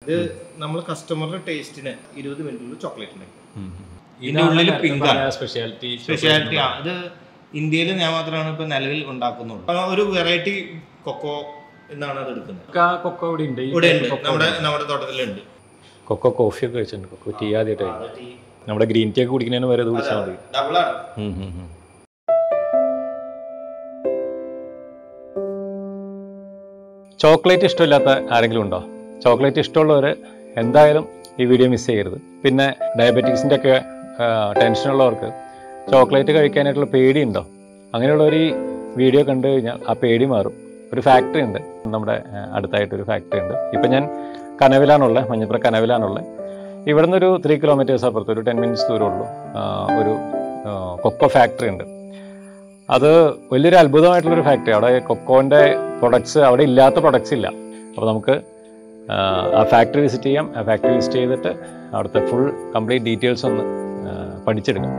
ഇത് നമ്മൾ കസ്റ്റമറുടെ ടേസ്റ്റിന് 20 മിനിറ്റിൽ ചോക്ലേറ്റ് ഉണ്ടാക്കും. ഇതിന്റെ ഉള്ളിൽ പിങ്കാണ് സ്പെഷ്യാലിറ്റി. ഇത് ഇന്ത്യയിൽ ഞാൻ മാത്രമാണ് ഇപ്പൊ നിലവിൽ ഉണ്ടാക്കുന്നുള്ളൂ. ഒരു വെറൈറ്റി കൊക്കോ എന്നാണ് അത് എടുക്കുന്നത്. കൊക്കോ ഇവിടെ ഉണ്ട്, നമ്മുടെ തോട്ടത്തിലുണ്ട്. കൊക്കോ കോഫി ഒക്കെ കഴിച്ചിട്ടുണ്ട്. കൊക്കോ ടീ ആദ്യമായിട്ട് നമ്മുടെ ഗ്രീൻ ടീ ഒക്കെ കുടിക്കുന്നതിന് വരെ ഇത് കുടിച്ചാൽ മതി. ചോക്ലേറ്റ് ഇഷ്ടമില്ലാത്ത ആരെങ്കിലും ഉണ്ടോ? ചോക്ലേറ്റ് ഇഷ്ടമുള്ളവർ എന്തായാലും ഈ വീഡിയോ മിസ് ചെയ്യരുത്. പിന്നെ ഡയബറ്റീസിൻ്റെ ഒക്കെ ടെൻഷനുള്ളവർക്ക് ചോക്ലേറ്റ് കഴിക്കാനായിട്ടുള്ള പേടിയുണ്ടോ? അങ്ങനെയുള്ളവർ ഈ വീഡിയോ കണ്ടു കഴിഞ്ഞാൽ ആ പേടി മാറും. ഒരു ഫാക്ടറി ഉണ്ട്, നമ്മുടെ അടുത്തായിട്ടൊരു ഫാക്ടറി ഉണ്ട്. ഇപ്പം ഞാൻ കനവിലാണുള്ളത്, മഞ്ഞപ്പുറം കനവിലാണുള്ളത്. ഇവിടെ നിന്നൊരു 3 കിലോമീറ്റേഴ്സ് അപ്പുറത്ത് ഒരു 10 മിനിറ്റ്സ് ദൂരമുള്ളൂ ഒരു കൊക്കോ ഫാക്ടറി ഉണ്ട്. അത് വലിയൊരു അത്ഭുതമായിട്ടുള്ളൊരു ഫാക്ടറി. അവിടെ കൊക്കോൻ്റെ പ്രൊഡക്ട്സ്, അവിടെ ഇല്ലാത്ത പ്രൊഡക്ട്സ് ഇല്ല. അപ്പോൾ നമുക്ക് ആ ഫാക്ടറി വിസിറ്റ് ചെയ്യാം. ആ ഫാക്ടറി വിസിറ്റ് ചെയ്തിട്ട് അവിടുത്തെ ഫുൾ കംപ്ലീറ്റ് ഡീറ്റെയിൽസ് ഒന്ന് പഠിച്ചെടുക്കാം.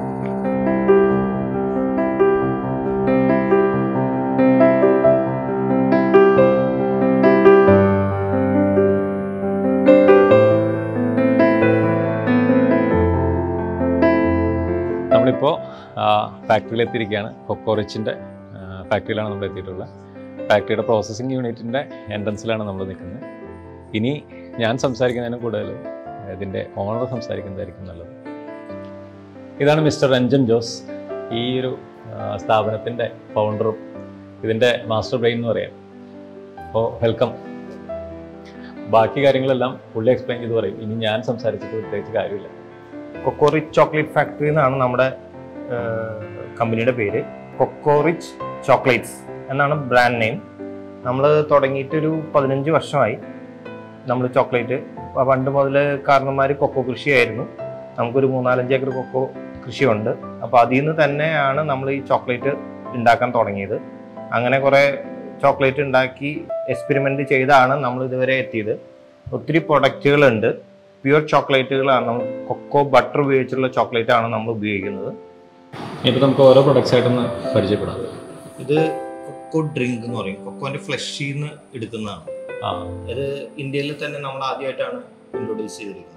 നമ്മളിപ്പോൾ ഫാക്ടറിയിൽ എത്തിയിരിക്കുകയാണ്. കൊക്കോ റിച്ചിൻ്റെ ഫാക്ടറിയിലാണ് നമ്മൾ എത്തിയിട്ടുള്ളത്. ഫാക്ടറിയുടെ പ്രോസസ്സിങ് യൂണിറ്റിൻ്റെ എൻട്രൻസിലാണ് നമ്മൾ നിൽക്കുന്നത്. ഇനി ഞാൻ സംസാരിക്കുന്നതിനും കൂടുതൽ ഇതിൻ്റെ ഓണർ സംസാരിക്കുന്നതായിരിക്കും നല്ലത്. ഇതാണ് മിസ്റ്റർ രഞ്ജൻ ജോസ്, ഈ ഒരു സ്ഥാപനത്തിൻ്റെ ഫൗണ്ടറും ഇതിൻ്റെ മാസ്റ്റർ ബ്രെയിൻ എന്ന് പറയാം. അപ്പോൾ വെൽക്കം. ബാക്കി കാര്യങ്ങളെല്ലാം പുള്ളി എക്സ്പ്ലെയിൻ ചെയ്ത് പറയും. ഇനി ഞാൻ സംസാരിച്ചിട്ട് പ്രത്യേകിച്ച് കാര്യമില്ല. കൊക്കോ റിച്ച് ചോക്ലേറ്റ് ഫാക്ടറി എന്നാണ് നമ്മുടെ കമ്പനിയുടെ പേര്. കൊക്കോ റിച്ച് ചോക്ലേറ്റ്സ് എന്നാണ് ബ്രാൻഡ് നെയിം. നമ്മൾ തുടങ്ങിയിട്ടൊരു 15 വർഷമായി. നമ്മൾ ചോക്ലേറ്റ് പണ്ട് മുതൽ കാരണന്മാർ കൊക്കോ കൃഷിയായിരുന്നു. നമുക്കൊരു 3-4 ഏക്കർ കൊക്കോ കൃഷിയുണ്ട്. അപ്പോൾ അതിൽ നിന്ന് തന്നെയാണ് നമ്മൾ ഈ ചോക്ലേറ്റ് ഉണ്ടാക്കാൻ തുടങ്ങിയത്. അങ്ങനെ കുറേ ചോക്ലേറ്റ് ഉണ്ടാക്കി എക്സ്പെരിമെൻ്റ് ചെയ്താണ് നമ്മൾ ഇതുവരെ എത്തിയത്. ഒത്തിരി പ്രൊഡക്റ്റുകളുണ്ട്. പ്യുവർ ചോക്ലേറ്റുകളാണ്. നമ്മൾ കൊക്കോ ബട്ടർ ഉപയോഗിച്ചുള്ള ചോക്ലേറ്റ് ആണ് നമ്മൾ ഉപയോഗിക്കുന്നത്. ഇപ്പോൾ നമുക്ക് ഓരോ പ്രൊഡക്ട്സ് ആയിട്ടൊന്ന് പരിചയപ്പെടാം. ഇത് കൊക്കോ ഡ്രിങ്ക് എന്ന് പറയും. കൊക്കോന്റെ ഫ്ലഷിൽ നിന്ന് എടുക്കുന്നതാണ്. ഇത് ഇന്ത്യയിൽ തന്നെ നമ്മൾ ആദ്യമായിട്ടാണ് ഇൻട്രൊഡ്യൂസ് ചെയ്തിരിക്കുന്നത്.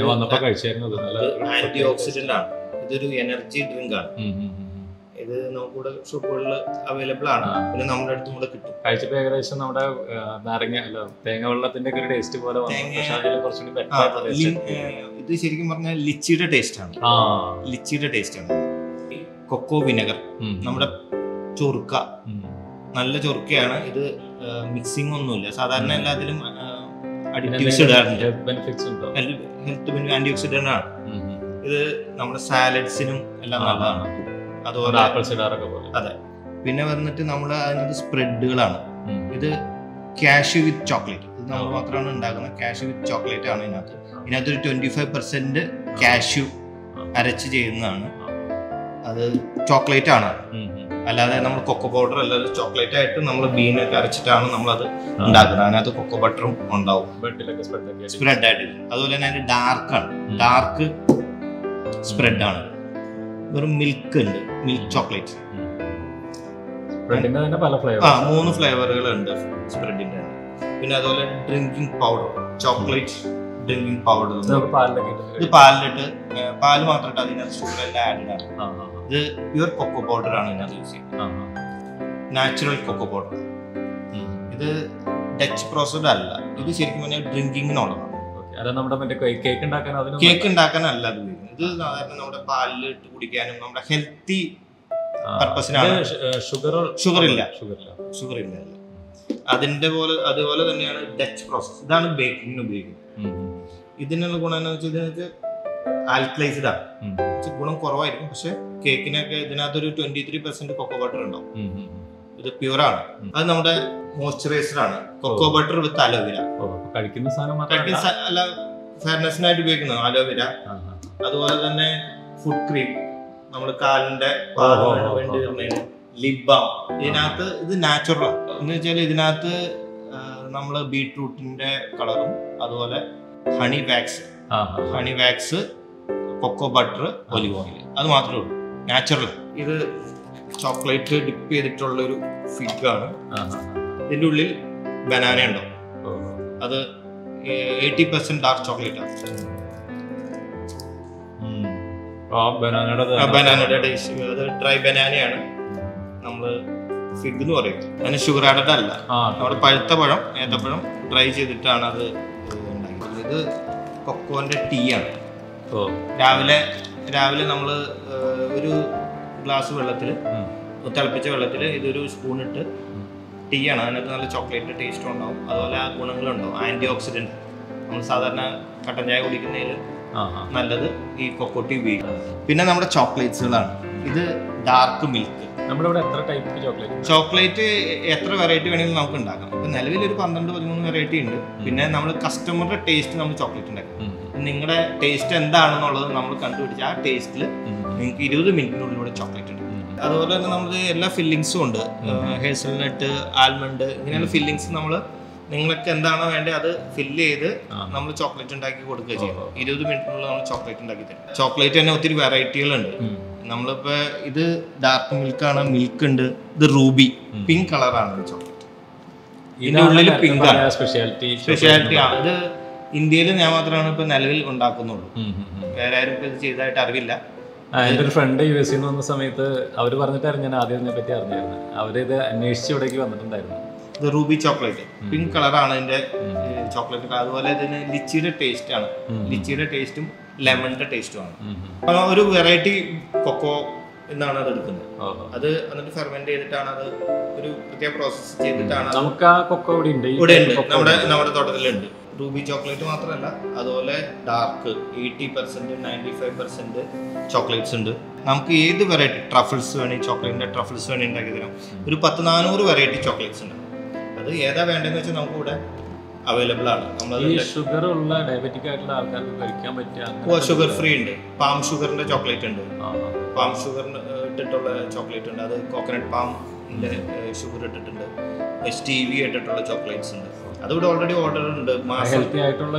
ആന്റി ഓക്സിഡന്റ് ആണ്. ഇതൊരു എനർജി ഡ്രിങ്ക് ആണ്. ഇത് നമുക്കിവിടെ ഷോപ്പുകളിൽ അവൈലബിൾ ആണ്. പിന്നെ നമ്മുടെ അടുത്തും കൂടെ കിട്ടും. കഴിച്ചപ്പോൾ ഏകദേശം നമ്മുടെ നാരങ്ങ തേങ്ങ വെള്ളത്തിന്റെ ഒക്കെ ടേസ്റ്റ് പോലെ. ഇത് ശരിക്കും പറഞ്ഞാൽ ലിച്ചിയുടെ ടേസ്റ്റ് ആണ്. ലിച്ചിയുടെ ടേസ്റ്റ് ആണ്. കൊക്കോ വിനെഗർ, നമ്മുടെ ചൊറുക്ക, നല്ല ചൊറുക്കയാണ്. ഇത് മിക്സിംഗ് ഒന്നുമില്ല. സാധാരണ എല്ലാത്തിലും അഡിറ്റീവ്സ് ഇടാറുണ്ട്. ഹെൽത്ത് ആന്റി ഓക്സിഡന്റ് ആണ്. ഇത് നമ്മുടെ സാലഡ്സിനും എല്ലാം നല്ലതാണ്. അതുപോലെ അതെ. പിന്നെ വന്നിട്ട് നമ്മൾ അതിനകത്ത് സ്പ്രെഡുകളാണ്. ഇത് കാഷ്യൂ വിത്ത് ചോക്ലേറ്റ്. ഇത് നമ്മൾ മാത്രമാണ് ഉണ്ടാക്കുന്നത്. കാഷ്യൂ വിത്ത് ചോക്ലേറ്റ് ആണ് ഇതിനകത്ത്. ഇതിനകത്തൊരു 25% കാഷ്യൂ അരച്ച് ചെയ്യുന്നതാണ്. അത് ചോക്ലേറ്റ് ആണ്, അല്ലാതെ നമ്മൾ കൊക്കോ പൗഡർ അല്ലാതെ ചോക്ലേറ്റ് ആയിട്ട് നമ്മൾ ബീനൊക്കെ അരച്ചിട്ടാണ് നമ്മളത് ഉണ്ടാക്കുന്നത്. അതിനകത്ത് കൊക്കോ ബട്ടറും ഉണ്ടാവും, സ്പ്രെഡ് ആയിട്ട്. അതുപോലെ തന്നെ അതിന് ഡാർക്കാണ്, ഡാർക്ക് സ്പ്രെഡ് ആണ്. വെറും മിൽക്ക് ഉണ്ട്, മിൽക്ക് ചോക്ലേറ്റ്. 3 ഫ്ലേവറുകൾ ഉണ്ട് സ്പ്രെഡിന്റെ. പിന്നെ അതുപോലെ drinking powder, chocolate drinking powder. ഇത് പാലിലിട്ട്, പാല് മാത്രമായിട്ട് അതിനകത്ത് ഷുഗർ എല്ലാം ആഡഡ് ആണ്. ഇത് പ്യുവർ കൊക്കോ പൗഡർ ആണ് ഇതിനകത്ത് യൂസ് ചെയ്യുന്നത്. Natural cocoa powder. ഇത് ഡച്ച് പ്രോസസ്ഡ് അല്ല. ഇത് ശരിക്കും പറഞ്ഞാൽ ഡ്രിങ്കിങ്ങിനുള്ളതാണ്. കേക്ക് ഉണ്ടാക്കാനല്ല അത് ഉപയോഗിക്കുന്നത്. ഇത് സാധാരണ നമ്മുടെ പാലിലിട്ട് കുടിക്കാനും നമ്മുടെ ഹെൽത്തി പർപ്പസിനാണ്. ഷുഗർ ഇല്ല. അതുപോലെ തന്നെയാണ് ഡച്ച് പ്രോസസ്. ഇതാണ് ബേക്കിങ്ങിന് ഉപയോഗിക്കുന്നത്. ഇതിനുള്ള ഗുണം എന്ന് വെച്ചാൽ ആൽക്കലൈസ്ഡ് ആണ്. ഗുണം കുറവായിരിക്കും. പക്ഷെ കേക്കിനൊക്കെ ഇതിനകത്തൊരു 23% കൊക്കോ ബട്ടർ ഉണ്ടാവും. ഇത് പ്യൂർ ആണ്. അത് നമ്മുടെ മോയ്സ്ചറൈസർ ആണ്. Cocoa butter with aloe vera. അല്ല, ഫെയർനെസ്സിനായിട്ട് ഉപയോഗിക്കുന്നത് അലോവേര. അതുപോലെ തന്നെ ഫുഡ് ക്രീം, നമ്മുടെ കാലിന്റെ ലിപ് ബാം. ഇതിനകത്ത് ഇത് നാച്ചുറൽ എന്ന് വെച്ചാൽ ഇതിനകത്ത് നമ്മൾ ബീട്രൂട്ടിന്റെ കളറും അതുപോലെ honey wax, cocoa butter, olive oil, അത് മാത്രമേ ഉള്ളൂ. നാച്ചുറൽ. ഇത് ചോക്ലേറ്റ് ഡിപ്പ് ചെയ്തിട്ടുള്ളൊരു ഫിഗ് ആണ്. ഇതിൻ്റെ ഉള്ളിൽ ബനാന ഉണ്ടാവും. അത് 80% ഡാർക്ക് ചോക്ലേറ്റ് ആണ്. ബനാനയുടെ ടേസ്റ്റ്. അത് ഡ്രൈ ബനാനയാണ്. നമ്മള് ഫിഗ് എന്ന് പറയും. അതിന് ഷുഗർ ആഡഡ് അല്ല. നമ്മുടെ പഴുത്ത പഴം, ഏത്തപ്പഴം ഡ്രൈ ചെയ്തിട്ടാണ് അത് ഉണ്ടാക്കിയത്. ഇത് കൊക്കോന്റെ ടീ ആണ്. രാവിലെ നമ്മൾ ഒരു ഗ്ലാസ് വെള്ളത്തിൽ, തിളപ്പിച്ച വെള്ളത്തിൽ ഇതൊരു സ്പൂൺ ഇട്ട്, ടീ ആണ്, അതിനകത്ത് നല്ല ചോക്ലേറ്റ് ടേസ്റ്റും ഉണ്ടാവും, അതുപോലെ ആ ഗുണങ്ങളുണ്ടാവും. ആന്റി ഓക്സിഡന്റ്, നമ്മൾ സാധാരണ കട്ടൻ ചായ കുടിക്കുന്നതിൽ നല്ലത് ഈ കൊക്കോ ടീ ഉപയോഗിക്കും. പിന്നെ നമ്മുടെ ചോക്ലേറ്റ്സുകളാണ്. ഇത് ഡാർക്ക് മിൽക്ക്. നമ്മുടെ ഇവിടെ എത്ര ടൈപ്പ് ചോക്ലേറ്റ് എത്ര വെറൈറ്റി വേണമെങ്കിലും നമുക്ക് ഉണ്ടാക്കാം. ഇപ്പൊ നിലവിൽ ഒരു 12-13 വെറൈറ്റി ഉണ്ട്. പിന്നെ നമ്മൾ കസ്റ്റമറുടെ ടേസ്റ്റ് നമ്മൾ ചോക്ലേറ്റ് ഉണ്ടാക്കും. നിങ്ങളുടെ ടേസ്റ്റ് എന്താണെന്നുള്ളത് നമ്മൾ കണ്ടുപിടിച്ച് ആ ടേസ്റ്റിൽ നിങ്ങൾക്ക് 20 മിനിറ്റിനുള്ളിലൂടെ ചോക്ലേറ്റ് ഉണ്ട്. അതുപോലെ തന്നെ നമ്മൾ എല്ലാ ഫില്ലിങ്സും ഉണ്ട്. ഹേസൽനട്ട്, ആൽമണ്ട്, ഇങ്ങനെയുള്ള ഫില്ലിങ്സ് നമ്മൾ നിങ്ങൾക്ക് എന്താണോ വേണ്ടത് അത് ഫില്ല് ചെയ്ത് നമ്മൾ ചോക്ലേറ്റ് ഉണ്ടാക്കി കൊടുക്കുക ചെയ്യും. 20 മിനിറ്റിനുള്ളിൽ നമ്മൾ ചോക്ലേറ്റ് ഉണ്ടാക്കി തരും. ചോക്ലേറ്റ് തന്നെ ഒത്തിരി വെറൈറ്റികളുണ്ട്. നമ്മളിപ്പോ ഇത് ഡാർക്ക് മിൽക്കാണ്, മിൽക്ക് ഉണ്ട്, ഇത് റൂബി പിങ്ക് കളറാണ് ചോക്ലേറ്റ്. ഇതിന്റെ ഉള്ളിൽ പിങ്ക് ആണ് സ്പെഷ്യാലിറ്റി ആണ്. ഇത് ഇന്ത്യയിൽ ഞാൻ മാത്രമാണ് ഇപ്പൊ നിലവിൽ ഉണ്ടാക്കുന്നുള്ളൂ. വേറെ ആരും ഇപ്പൊ ഇത് ചെയ്തതായിട്ട് അറിവില്ല. എൻ്റെ ഒരു ഫ്രണ്ട് US നിന്ന് വന്ന സമയത്ത് അവർ പറഞ്ഞിട്ടായിരുന്നു ഞാൻ ആദ്യം ഇതിനെ പറ്റി അറിഞ്ഞായിരുന്നു. അവരിത് അന്വേഷിച്ച് ഇവിടേക്ക് വന്നിട്ടുണ്ടായിരുന്നു. ഇത് റൂബി ചോക്ലേറ്റ് പിങ്ക് കളറാണ് ഇതിന്റെ ചോക്ലേറ്റ്. അതുപോലെ ഇതിന് ലിച്ചിയുടെ ടേസ്റ്റ് ആണ്. ലിച്ചിയുടെ ടേസ്റ്റും ലെമണിന്റെ ടേസ്റ്റുമാണ്. ഒരു വെറൈറ്റി കൊക്കോ എന്നാണ് അത് എടുക്കുന്നത്. അത് എന്നിട്ട് ഫെർമെന്റ് ചെയ്തിട്ടാണ് അത് ഒരു പ്രത്യേക പ്രോസസ് ചെയ്തിട്ടാണ്. നമുക്ക് ആ കൊക്കോ ഇവിടെ ഉണ്ട്, നമ്മുടെ തോട്ടത്തിലുണ്ട്. റൂബി ചോക്ലേറ്റ് മാത്രമല്ല, അതുപോലെ ഡാർക്ക് 80%, 95% ചോക്ലേറ്റ്സ് ഉണ്ട്. നമുക്ക് ഏത് വെറൈറ്റി ട്രഫിൾസ് വേണമെങ്കിൽ, ചോക്ലേറ്റിന്റെ ട്രഫിൾസ് വേണമെങ്കിൽ ഉണ്ടാക്കി തരാം. ഒരു 10-400 വെറൈറ്റി ചോക്ലേറ്റ്സ് ഉണ്ട്. അത് ഏതാ വേണ്ടതെന്ന് വെച്ചാൽ നമുക്ക് ഇവിടെ അവൈലബിൾ ആണ്. ഷുഗർ ഉള്ള ഡയബറ്റിക് ആയിട്ടുള്ള ആൾക്കാർക്ക് കഴിക്കാൻ പറ്റിയ ഷുഗർ ഫ്രീ ഉണ്ട്. പാം ഷുഗറിന്റെ ചോക്ലേറ്റ് ഉണ്ട്. പാം ഷുഗറിന് ഇട്ടിട്ടുള്ള ചോക്ലേറ്റ് ഉണ്ട്. അത് കോക്കനട്ട് പാമിന്റെ ഷുഗർ ഇട്ടിട്ടുണ്ട്. സ്റ്റീവി ഇട്ടിട്ടുള്ള ചോക്ലേറ്റ്സ് ഉണ്ട്. അതിവിടെ ഓൾറെഡി ഓർഡർ ഉണ്ട്. ഹെൽത്തി ആയിട്ടുള്ള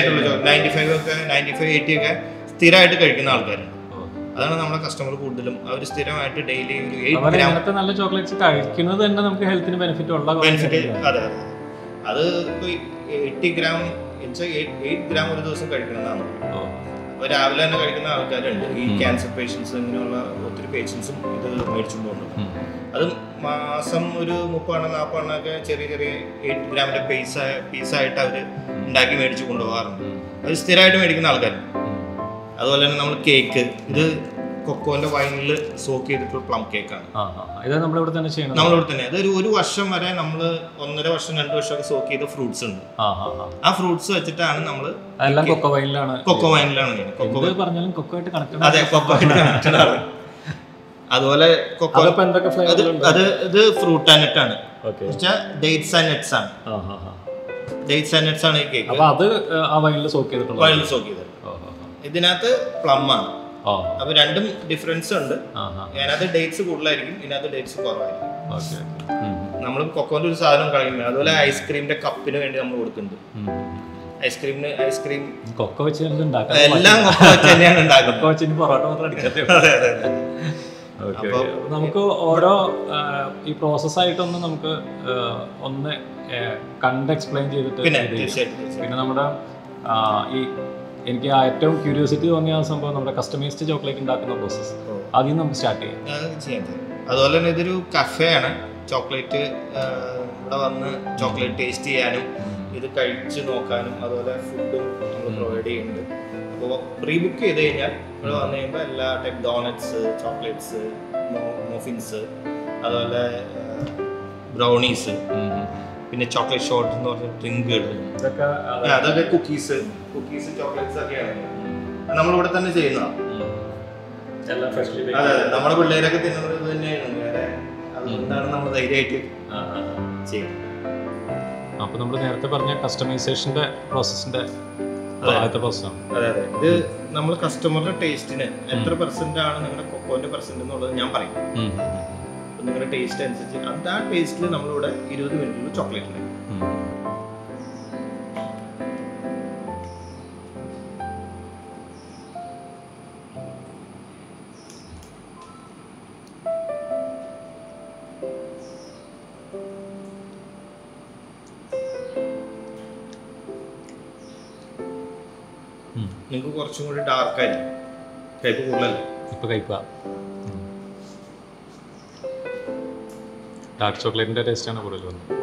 95 ഒക്കെ 95-80 ഒക്കെ സ്ഥിരമായിട്ട് കഴിക്കുന്ന ആൾക്കാരുണ്ട്. അതാണ് നമ്മുടെ കസ്റ്റമർ കൂടുതലും. അവർ സ്ഥിരമായിട്ട് ഡെയിലി ഒരു 8 ഗ്രാം നല്ല ചോക്ലേറ്റ്സ് കഴിക്കുന്നത് തന്നെ നമുക്ക് ഹെൽത്തിന് ബെനിഫിറ്റ് ഉള്ള ബെനിഫിറ്റ്. അതെ, അത് 8 ഗ്രാം ഒരു ദിവസം കഴിക്കുന്നതാണ്. അപ്പോൾ രാവിലെ തന്നെ കഴിക്കുന്ന ആൾക്കാരുണ്ട്. ഈ ക്യാൻസർ പേഷ്യൻസ്, ഇങ്ങനെയുള്ള ഒത്തിരി പേഷ്യൻസും ഇത് മേടിച്ചുകൊണ്ടുണ്ട്. അത് മാസം ഒരു 30-40 ഒക്കെ ചെറിയ 8 ഗ്രാമിന്റെ പീസായിട്ട് അവർ ഉണ്ടാക്കി മേടിച്ച് കൊണ്ടുപോകാറുണ്ട്. അത് സ്ഥിരമായിട്ട് മേടിക്കുന്ന ആൾക്കാരുണ്ട്. അതുപോലെ തന്നെ നമ്മൾ കേക്ക്, ഇത് കൊക്കോന്റെ വൈനിൽ സോക്ക് ചെയ്തിട്ടുള്ള പ്ലം കേക്കാണ്. നമ്മളിവിടെ തന്നെ ചെയ്യണം. നമ്മളിവിടെ തന്നെ അതൊരു 1 വർഷം വരെ നമ്മൾ 1.5 വർഷം 2 വർഷം ഒക്കെ സോക്ക് ചെയ്ത ഫ്രൂട്ട്സ് ഉണ്ട്. ആ ഫ്രൂട്ട്സ് വെച്ചിട്ടാണ് നമ്മൾ കൊക്കോ വൈനിലാണ് പറഞ്ഞാലും കൊക്കോ ആയിട്ട് കണക്റ്റഡ്. അതെ, കൊക്കോ ആയിട്ട് കണക്റ്റഡ് ആണ്. അതുപോലെ കൊക്കോ ഇത് ഫ്രൂട്ട് ആൻഡ് നട്ട് ആണ്. ഡേറ്റ്സ് ആൻഡ് നട്ട്സ് ആണ്. ഡേറ്റ്സ് ആൻഡ് നട്ട്സ് ആണ് ഈ കേക്ക്. അത് ആ വൈനിൽ സോക്ക് ചെയ്തിട്ടുണ്ട്. ഇതിനകത്ത് പ്ലം ആണ്. അപ്പൊ രണ്ടും ഡിഫറൻസ് ഉണ്ട്. അതിനകത്ത് ഡേറ്റ്സ് കൂടുതലായിരിക്കും, ഇതിനകത്ത് ഡേറ്റ്സ് കുറവായിരിക്കും. നമ്മൾ കൊക്കോന്റെ ഒരു സാധനം കളയുന്നത്. അതുപോലെ ഐസ്ക്രീമിന്റെ കപ്പിന് വേണ്ടി നമ്മൾ കൊടുക്കുന്നുണ്ട്. ഐസ്ക്രീം കൊക്കോ വെച്ച് എല്ലാം കൊക്കോ വെച്ച് തന്നെയാണ് ഉണ്ടാക്കുന്നത്. നമുക്ക് ഓരോ ഈ പ്രോസസ്സായിട്ടൊന്ന് നമുക്ക് ഒന്ന് കണ്ട് എക്സ്പ്ലെയിൻ ചെയ്തിട്ട് പിന്നെ നമ്മുടെ ഈ എനിക്ക് ഏറ്റവും ക്യൂരിയോസിറ്റി തോന്നിയ സംഭവം നമ്മുടെ കസ്റ്റമൈസ്ഡ് ചോക്ലേറ്റ് ഉണ്ടാക്കുന്ന പ്രോസസ്സ്, ആദ്യം നമുക്ക് സ്റ്റാർട്ട് ചെയ്യാം. അതുപോലെ തന്നെ ഇതൊരു കഫേയാണ്. ചോക്ലേറ്റ് ഇവിടെ വന്ന് ചോക്ലേറ്റ് ടേസ്റ്റ് ചെയ്യാനും ഇത് കഴിച്ച് നോക്കാനും അതുപോലെ ഫുഡും നമ്മൾ പ്രൊവൈഡ് ചെയ്യുന്നുണ്ട്. അപ്പോൾ പ്രീ ബുക്ക് ചെയ്ത് കഴിഞ്ഞാൽ ഇവിടെ വന്നു കഴിയുമ്പോൾ എല്ലാ ടൈപ്പ് ഡോണറ്റ്സ്, ചോക്ലേറ്റ്സ്, മഫിൻസ്, അതുപോലെ ബ്രൗണീസ്, പിന്നെ ചോക്ലേറ്റ് ഷോർട്ട് എന്ന് പറഞ്ഞ ഡ്രിങ്കുകൾ, അതൊക്കെ കുക്കീസ് ചോക്ലേറ്റ്സ് ഒക്കെയാണ് നമ്മളിവിടെ തന്നെ ചെയ്യുന്നതാണ്. അതെ, നമ്മുടെ പിള്ളേരൊക്കെ തിന്നുന്നത് ഇത് തന്നെയാണ്. വേറെ അതുകൊണ്ടാണ് നമ്മൾ ധൈര്യമായിട്ട് ചെയ്യുന്നത്. അപ്പോൾ നമ്മൾ നേരത്തെ പറഞ്ഞ കസ്റ്റമൈസേഷൻ്റെ പ്രോസസ്സിൻ്റെ ആദ്യത്തെ പ്രോസസ്സാണ്. അതെ, ഇത് നമ്മൾ കസ്റ്റമറുടെ ടേസ്റ്റിന് എത്ര % ആണ് നിങ്ങളുടെ കൊക്കോന്റെ % എന്നുള്ളത് ഞാൻ പറയും. നിങ്ങളുടെ ടേസ്റ്റ് അനുസരിച്ച് ആ ടേസ്റ്റിൽ നമ്മളിവിടെ 20 മിനിറ്റിൽ ചോക്ലേറ്റ് ഉണ്ടാക്കും. നിങ്ങൾക്ക് കുറച്ചും കൂടി ഡാർക്കായിരിക്കും, കയ്പ്പ് കൂടുതലല്ലേ. ഇപ്പോൾ കയ്പ്പാ. ഡാർക്ക് ചോക്ലേറ്റിൻ്റെ ടേസ്റ്റാണ് കൂടുതൽ വന്നത്.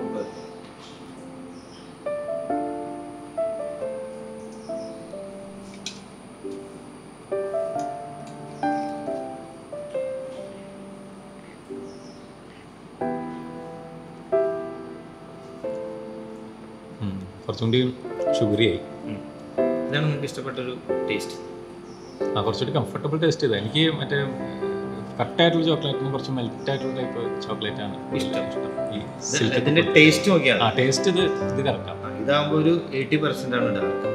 കുറച്ചും കൂടി ഷുഗറിയായി. ഇതാണ് നിങ്ങൾക്ക് ഇഷ്ടപ്പെട്ടൊരു ടേസ്റ്റ്? കുറച്ചുകൂടി കംഫർട്ടബിൾ ടേസ്റ്റ് ചെയ്താൽ എനിക്ക് മറ്റേ കട്ടായിട്ടുള്ള ചോക്ലേറ്റിന് കുറച്ച് മെൽറ്റ് ആയിട്ടുള്ള ടൈപ്പ് ചോക്ലേറ്റ് ആണ് ഇഷ്ടം. ഇതിന്റെ ടേസ്റ്റ് നോക്കിയാണ് ടേസ്റ്റ് ഇത് കറക്റ്റാണ്. ഇതാകുമ്പോൾ ഒരു 80% ആണ് ഡാർക്ക്.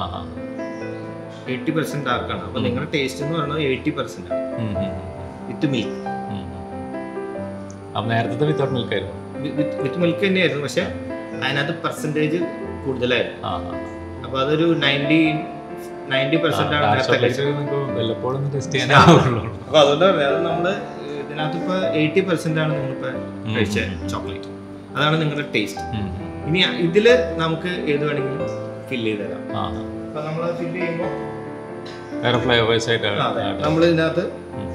80% ഡാർക്കാണ്. അപ്പോൾ നിങ്ങളുടെ ടേസ്റ്റ് എന്ന് പറയുന്നത് 80% ആണ് വിത്ത് മിൽക്ക്. അപ്പം നേരത്തെ വിത്തൗട്ട് മിൽക്ക് ആയിരുന്നു. വിത്ത് മിൽക്ക് തന്നെയായിരുന്നു, പക്ഷെ അതിനകത്ത് പെർസെൻറ്റേജ് കൂടുതലായിരുന്നു. അപ്പോൾ അതൊരു 90% ആണ് വല്ലപ്പോഴും ടേസ്റ്റ് ചെയ്യാൻ. അപ്പോൾ അതുകൊണ്ട് അത് നമ്മൾ ഇതിനകത്ത് ഇപ്പോൾ 80% ആണ് നിങ്ങളിപ്പോൾ കഴിച്ച ചോക്ലേറ്റ്. അതാണ് നിങ്ങളുടെ ടേസ്റ്റ്. ഇനി ഇതിൽ നമുക്ക് ഏത് വേണമെങ്കിലും ഫില്ല് ചെയ്ത് തരാം. അപ്പോൾ നമ്മൾ ഫില്ല് ചെയ്യുമ്പോൾ വേറെ ഫ്ലേവേഴ്സ് ആയിട്ടാണ് നമ്മൾ ഇതിനകത്ത്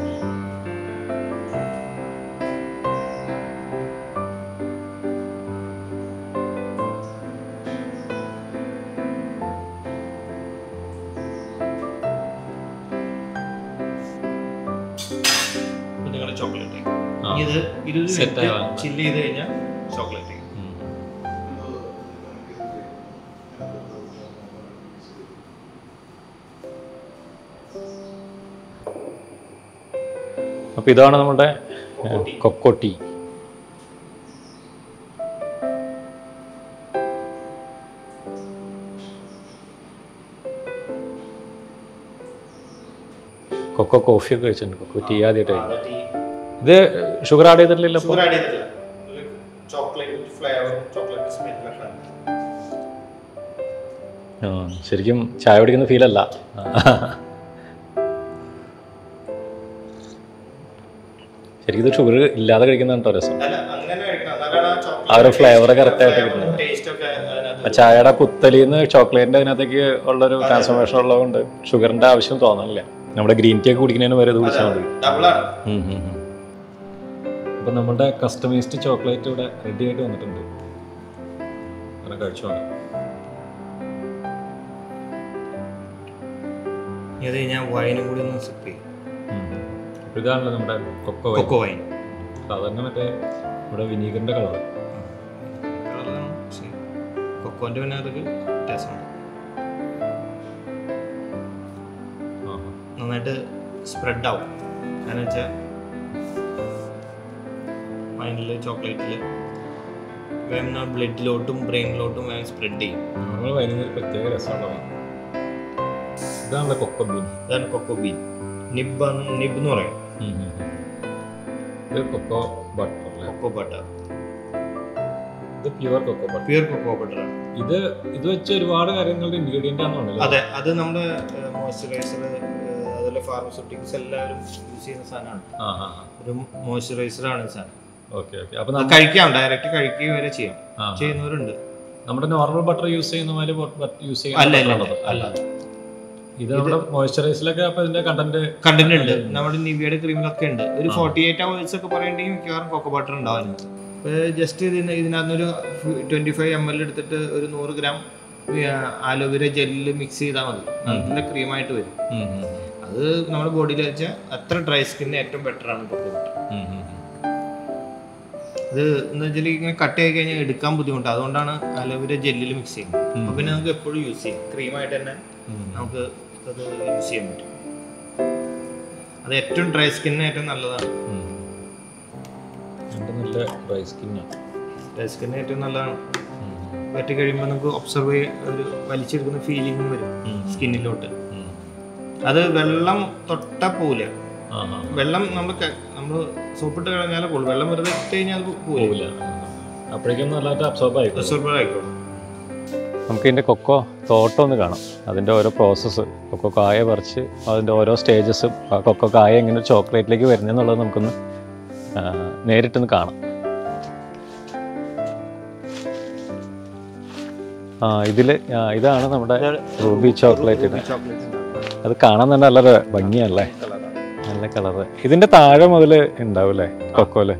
ചോക്ലേറ്റ് ഇത് 20 മിനിറ്റ് ചില്ല് ചെയ്ത് കഴിഞ്ഞാൽ ചോക്ലേറ്റ്. അപ്പോൾ ഇതാണ് നമ്മുടെ കൊക്കോ ടീ. കൊക്കോ കോഫിയൊക്കെ കഴിച്ചിട്ടുണ്ട്, കൊക്കോ ടീ ആദ്യമായിട്ട്. ഇത് ഷുഗർ ആഡ് ചെയ്തിട്ടില്ലല്ലോ? ശരിക്കും ചായ കുടിക്കുന്ന ഫീലല്ല. ശരിക്കും ഇത് ഷുഗർ ഇല്ലാതെ കഴിക്കുന്നതാണ് കേട്ടോ രസം. ആ ഒരു ഫ്ലേവർ കറക്റ്റായിട്ട് കിട്ടുന്നത്. ചായയുടെ കുത്തലിന്ന് ചോക്ലേറ്റിൻ്റെ അതിനകത്തേക്ക് ഉള്ളൊരു ട്രാൻസ്ഫോർമേഷൻ ഉള്ളതുകൊണ്ട് ഷുഗറിൻ്റെ ആവശ്യം തോന്നണില്ല. നമ്മുടെ ഗ്രീൻ ടീ ഒക്കെ കുടിക്കുന്നതിന് വരെ ഇത് കുടിച്ചാൽ മതി. അപ്പം നമ്മുടെ കസ്റ്റമൈസ്ഡ് ചോക്ലേറ്റ് ഇവിടെ റെഡി ആയിട്ട് വന്നിട്ടുണ്ട്. അങ്ങനെ കഴിച്ചോ. ഞാൻ വൈനും കൂടി ഒന്ന് സിപ്പ് ചെയ്യും. ഇതാണല്ലോ നമ്മുടെ കൊക്കോ വൈൻ. സാധാരണ മറ്റേ ഇവിടെ വിനീഗറിൻ്റെ കളർ. കൊക്കോൻ്റെ പിന്നെ അതൊക്കെ വ്യത്യാസമാണ്. നന്നായിട്ട് സ്പ്രെഡ് ആവും. കാരണം വെച്ചാൽ വൈനിൽ ചോക്ലേറ്റിൽ വേണം ബ്ലഡിലോട്ടും ബ്രെയിനിലോട്ടും വേണം സ്പ്രെഡ് ചെയ്യും. നമ്മൾ വൈകുന്നേരം പ്രത്യേക രസമുള്ളതാണ്. ഇതാണല്ലോ കൊക്കോ ബീൻ. ഇതാണ് കൊക്കോ ബീൻ. നിബ് എന്ന് പറയും. ഇത് കൊക്കോ ബട്ടർ. Cocoa butter. ഇത് pure cocoa butter. Pure cocoa butter. ഇത് വെച്ച് ഒരുപാട് കാര്യങ്ങളുടെ ഇൻഗ്രീഡിയൻ്റ് ആണെന്നുണ്ടല്ലോ. അതെ, അത് നമ്മുടെ മോയ്സ്ചറൈസർ, അതുപോലെ ഫാർമസ്യൂട്ടിക്സ് എല്ലാവരും യൂസ് ചെയ്യുന്ന സാധനമാണ്. ഒരു മോയ്സ്ചറൈസറാണ് ഈ സാധനം. Okay okay. അപ്പോൾ കഴിക്കാം, ഡയറക്റ്റ് കഴിക്കുകയും വരെ ചെയ്യാം, ചെയ്യുന്നവരുണ്ട്. നമ്മുടെ നോർമൽ ബട്ടർ യൂസ് ചെയ്യുന്ന പോലെ യൂസ് ചെയ്യാൻ അല്ല. ഇത് നമ്മുടെ മോയ്സ്ചറൈസറിലൊക്കെ അപ്പോൾ ഇതിന്റെ കണ്ടന്റ് ഉണ്ട്. നമ്മുടെ നിവിയുടെ ക്രീമിലൊക്കെ ഉണ്ട്. ഒരു 48 hours ഒക്കെ പറയണ്ടെങ്കിൽ മിക്കവാറും കൊക്കോ ബട്ടർ ഉണ്ടാവും. ഇപ്പോൾ ജസ്റ്റ് ഇതിനകത്തൊരു 25 ml എടുത്തിട്ട് ഒരു 100 gram ആലോവേര ജെല്ലിൽ മിക്സ് ചെയ്താൽ മതി. നല്ല ക്രീമായിട്ട് വരും. അത് നമ്മുടെ ബോഡിയിൽ വെച്ചാൽ അത്ര ഡ്രൈ സ്കിന്നിന് ഏറ്റവും ബെറ്ററാണ് കൊക്കോ ബട്ടർ. ഇത് എന്താ വെച്ചാൽ ഇങ്ങനെ കട്ട് ആയി കഴിഞ്ഞാൽ എടുക്കാൻ ബുദ്ധിമുട്ടാണ്. അതുകൊണ്ടാണ് അലോവേര ജെല്ലിൽ മിക്സ് ചെയ്യുന്നത്. അപ്പോൾ പിന്നെ നമുക്ക് എപ്പോഴും യൂസ് ചെയ്യാം. ക്രീമായിട്ട് തന്നെ നമുക്ക് അത് യൂസ് ചെയ്യാൻ പറ്റും. അത് ഏറ്റവും ഡ്രൈ സ്കിന്നിന് ഏറ്റവും നല്ലതാണ്. നല്ല ഡ്രൈ സ്കിന്നാണ്. ഡ്രൈ സ്കിന്നിന് ഏറ്റവും നല്ലതാണ്. പറ്റി കഴിയുമ്പോൾ നമുക്ക് ഒബ്സർവ് ഒരു വലിച്ചെടുക്കുന്ന ഫീലിംഗും വരും സ്കിന്നിലോട്ട്. അത് വെള്ളം തൊട്ട പോലെ വെള്ളം നമ്മൾ സോപ്പിട്ട് കഴിഞ്ഞാൽ പോകും. വെള്ളം വെറുതെ ഇട്ട് കഴിഞ്ഞാൽ അത് പോകില്ല. അപ്പോഴേക്കും നല്ലതായിട്ട് അബ്സോർബ് ആയിക്കോളും. നമുക്ക് ഇതിൻ്റെ കൊക്കോ തോട്ടം ഒന്ന് കാണാം. അതിൻ്റെ ഓരോ പ്രോസസ്സ്, കൊക്കോ കായ പറിച്ച് അതിൻ്റെ ഓരോ സ്റ്റേജസും ആ കൊക്കോ കായ എങ്ങനെ ചോക്ലേറ്റിലേക്ക് വരുന്നതെന്നുള്ളത് നമുക്കൊന്ന് നേരിട്ടൊന്ന് കാണാം. ഇതാണ് നമ്മുടെ റൂബി ചോക്ലേറ്റ്. അത് കാണാൻ തന്നെ നല്ല ഭംഗിയല്ലേ, നല്ല കളറ്. ഇതിന്റെ താഴെ മുതൽ ഉണ്ടാവും അല്ലേ കൊക്കോല്?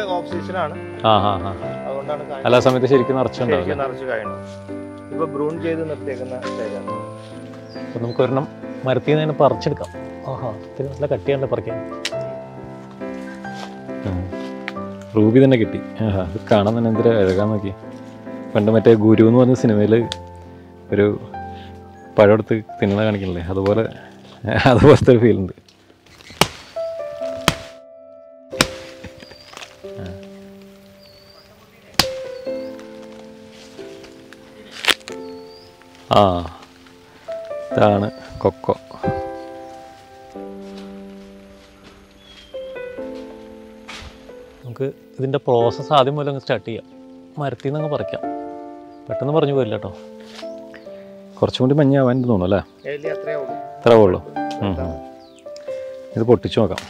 എല്ലാ സമയത്ത് ശരിക്കും നിറച്ചുണ്ടാവും. അപ്പൊ നമുക്ക് ഒരെണ്ണം മരത്തിൽ നിന്ന് പറിച്ചെടുക്കാം. ഇത്തിരി നല്ല കട്ടിയാണ്ട് പറിക്കാൻ. റൂബി തന്നെ കിട്ടി. ഇത് കാണാൻ തന്നെ എന്തൊരു അഴകാൻ നോക്കി. പണ്ട് മറ്റേ ഗുരു എന്ന് പറഞ്ഞ സിനിമയിൽ ഒരു പഴം എടുത്ത് തിന്നുന്ന കാണിക്കണില്ലേ, അതുപോലത്തെ ഒരു ഫീലുണ്ട്. ഇതാണ് കൊക്കോ. നമുക്ക് ഇതിൻ്റെ പ്രോസസ്സ് ആദ്യം മുതൽ അങ്ങ് സ്റ്റാർട്ട് ചെയ്യാം. മരത്തിൽ നിന്ന് അങ്ങ് പറിക്കാം. പെട്ടെന്ന് പറഞ്ഞു പോരില്ല കേട്ടോ. കുറച്ചും കൂടി മഞ്ഞാവാൻ തോന്നുന്നു അല്ലേ? അത്രേ ഉള്ളൂ. ഇത് പൊട്ടിച്ചു നോക്കാം.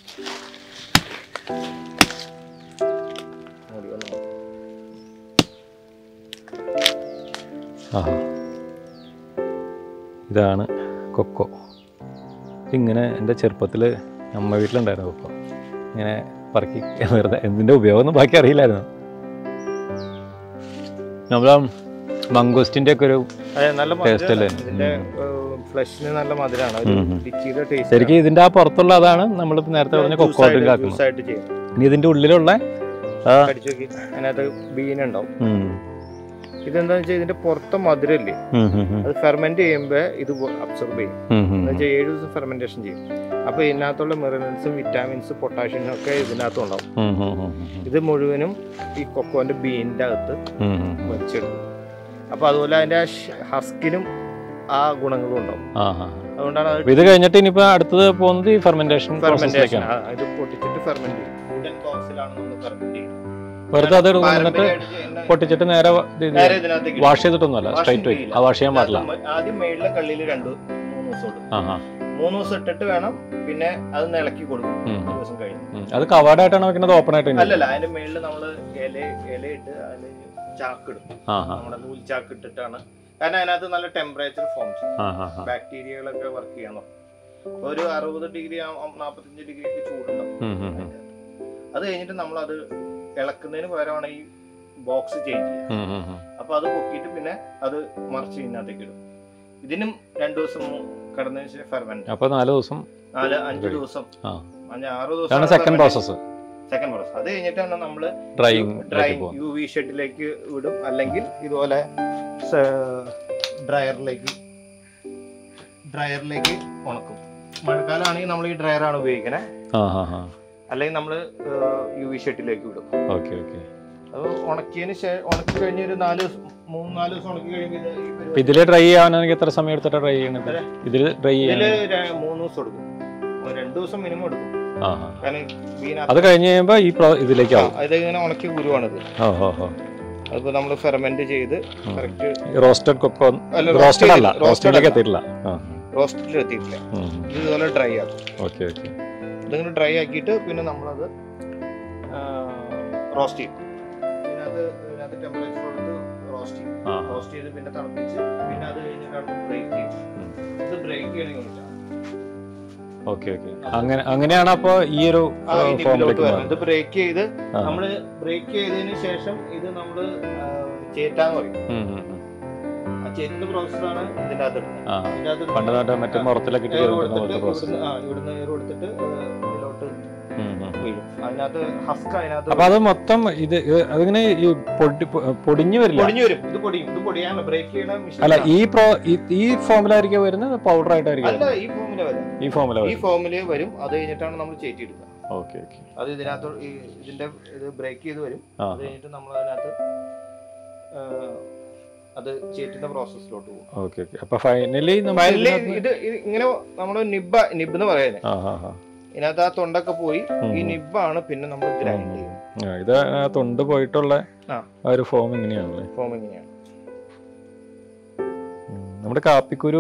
ഇതാണ് കൊക്കോ. ഇങ്ങനെ എൻ്റെ ചെറുപ്പത്തിൽ അമ്മ വീട്ടിലുണ്ടായിരുന്നു കൊക്കോ. ഇങ്ങനെ പറക്കി വെറുതെ എന്തിൻ്റെ ഉപയോഗമൊന്നും ബാക്കി അറിയില്ലായിരുന്നു. നമ്മളെ മംഗോസ്റ്റിൻ്റെ ഒക്കെ ഒരു ടേസ്റ്റ് അല്ലേ? ശരിക്കും ഇതിൻ്റെ ആ പുറത്തുള്ള അതാണ് നമ്മൾ നേരത്തെ പറഞ്ഞ കൊക്കോ ഡ്രിങ്ക് ആക്കുന്നത്. ഇനി ഇതിൻ്റെ ഉള്ളിലുള്ള ഇതെന്താ വെച്ചാൽ ഇതിന്റെ പുറത്തെ മധുരല്ലേ, അത് ഫെർമെന്റ് ചെയ്യുമ്പോ ഇത് അബ്സോർബ് ചെയ്യും. എന്ന് വെച്ചാൽ 7 ദിവസം ഫെർമെന്റേഷൻ ചെയ്യും. അപ്പൊ ഇതിനകത്തുള്ള മിനറൽസും വിറ്റാമിൻസ് പൊട്ടാഷ്യം ഒക്കെ ഇതിനകത്തുണ്ടാവും. ഇത് മുഴുവനും ഈ കൊക്കോന്റെ ബീനിന്റെ അകത്ത് വലിച്ചെടുക്കും. അപ്പൊ അതുപോലെ അതിന്റെ ഹസ്കിനും ആ ഗുണങ്ങളും ഉണ്ടാവും. അതുകൊണ്ടാണ് ഇത് കഴിഞ്ഞിട്ട് ഇനിയിപ്പോ അടുത്തത് പോകുന്നത് ഈ ഫെർമെന്റേഷൻ. ഇത് പൊട്ടിച്ചിട്ട് ഫെർമെന്റ് ചെയ്യും. വുഡൻ ബോക്സിലാണ് നമ്മൾ ഫെർമെന്റ് ചെയ്യുന്നത്. വെറുതെ അത് വന്നിട്ട് പൊട്ടിച്ചിട്ട് നേരെ വാഷ് ചെയ്തിട്ടൊന്നുമല്ല, സ്ട്രൈറ്റ് വേ. ആ വാഷ് ചെയ്യാൻ പാടില്ല. ആദ്യം മേളിലെ കള്ളിയിൽ 2-3 ദിവസം ഇടും. 3 ദിവസം ഇട്ടിട്ട് വേണം പിന്നെ അത് ഇളക്കി കൊടുക്കും. ദിവസം കഴിഞ്ഞ് അത് കവാടായിട്ടാണ് വെക്കുന്നത്, ഓപ്പൺ ആയിട്ട്? അല്ലല്ല, അതിന്റെ മേളിൽ നമ്മള് ഇലയിട്ട് അതിൽ ചാക്കിടും. നമ്മുടെ നൂൽ ചാക്ക് ഇട്ടിട്ടാണ്. കാരണം അതിനകത്ത് നല്ല ടെമ്പറേച്ചർ ഫോം ചെയ്യും, ബാക്ടീരിയകളൊക്കെ വർക്ക് ചെയ്യാൻ നോക്കും. ഒരു 60 ഡിഗ്രി 45 ഡിഗ്രി ഒക്കെ ചൂടുണ്ടാവും. അത് കഴിഞ്ഞിട്ട് നമ്മളത് ഇളക്കുന്നതിന് പകരമാണ് ഈ ബോക്സ് ചേഞ്ച് ചെയ്യുക. അപ്പൊ അത് പൊക്കിയിട്ട് പിന്നെ അത് മറിച്ച് ഇതിനകത്തേക്ക് ഇടും. ഇതിനും 2 ദിവസം കടന്നതിന് ശേഷം ഫെർമെന്റ്. അപ്പൊ 4 ദിവസം 5 ദിവസം 6 ദിവസം സെക്കൻഡ് പ്രോസസ്. അത് കഴിഞ്ഞിട്ടാണ് നമ്മള് ഡ്രൈയിങ് UV ഷെഡിലേക്ക് വിടും. അല്ലെങ്കിൽ ഇതുപോലെ ഡ്രയറിലേക്ക് ഉണക്കും. മഴക്കാലമാണെങ്കിൽ നമ്മൾ ഈ ഡ്രയറാണ് ഉപയോഗിക്കണേ. അല്ലെങ്കിൽ നമ്മള് UV ഷെഡിലേക്ക് വിടും. അത് ഉണക്കിയതിന് ശേഷം ഉണക്കി കഴിഞ്ഞ് ഒരു 3-4 ദിവസം ഉണക്കി കഴിയുമ്പോൾ ഇതില് ഡ്രൈ ചെയ്യാനാണെങ്കിൽ എത്ര സമയം എടുത്തിട്ട് ഡ്രൈ ചെയ്യണത്? ഇതില് ഡ്രൈ ചെയ്യാൻ 3 ദിവസം എടുക്കും. 2 ദിവസം മിനിമം എടുക്കും. അത് കഴിഞ്ഞ് കഴിയുമ്പോ ഈ ഇതിലേക്ക് ഇങ്ങനെ ഉണക്കിയ ഗുരുവാണിത്. അതിപ്പോ നമ്മള് ഫെർമെന്റ് ചെയ്ത് കറക്റ്റ് റോസ്റ്റഡ് കൊക്കോ. റോസ്റ്റഡിലേക്ക് എത്തിയിട്ടില്ല. ഇതുപോലെ ഡ്രൈ ആക്കും. ഇതിങ്ങനെ ഡ്രൈ ആക്കിയിട്ട് പിന്നെ നമ്മളത് റോസ്റ്റ് ചെയ്യും. ഇതിനകത്ത് ടെമ്പറേച്ചർ കൊടുത്ത് റോസ്റ്റ് ചെയ്ത് പിന്നെ തണുപ്പിച്ച് പിന്നെ അത് കഴിഞ്ഞിട്ട് ബ്രേക്ക് ചെയ്യും. ഇത് ബ്രേക്ക് ചെയ്യണമെങ്കിൽ അങ്ങനെയാണ്. അപ്പൊ ഈ ഒരു ഇത് ബ്രേക്ക് ചെയ്ത് നമ്മള് ബ്രേക്ക് ചെയ്തതിന് ശേഷം ഇത് നമ്മള് ചേറ്റാന്ന് പറയും. ആ ചേറ്റിന്റെ പ്രോസസ്സാണ് ഇതിന്റെ അകത്ത് ഇവിടുന്ന് എയർ കൊടുത്തിട്ട് ഇതിലോട്ട് വീഴും. അതിനകത്ത് ഹസ്ക് അതിനകത്ത്. അപ്പൊ അത് മൊത്തം ഇത് അതിങ്ങനെ പൊടിഞ്ഞു വരില്ല? ഇത് പൊടിയും. ഇത് പൊടിയാണ് ബ്രേക്ക് ചെയ്യണ മെഷീൻ. അല്ല, ഈ ഫോമിലായിരിക്കും വരുന്നത്, പൗഡർ ആയിട്ടായിരിക്കും? അല്ല, ഈ ഫോമില് വരും. അത് കഴിഞ്ഞിട്ടാണ് നമ്മൾ ചേറ്റിയെടുക്കുക. അത് ഇതിനകത്ത് ഇതിന്റെ ഇത് ബ്രേക്ക് ചെയ്ത് വരും. അത് കഴിഞ്ഞിട്ട് നമ്മൾ അതിനകത്ത് അത് ചേറ്റുന്ന പ്രോസസ്സിലോട്ട് പോകും. അപ്പൊ ഫൈനലി ഇത് ഇങ്ങനെ നമ്മള് നിബ് എന്ന് പറയുന്നത്. ഇതിനകത്ത് ആ തൊണ്ടൊക്കെ പോയി ഈ നിബാണ് പിന്നെ നമ്മൾ ഗ്രൈൻഡ് ചെയ്യും. ഇത് തൊണ്ട് പോയിട്ടുള്ള ഒരു ഫോം ഇങ്ങനെയാണല്ലേ? നമ്മുടെ കാപ്പിക്കുരു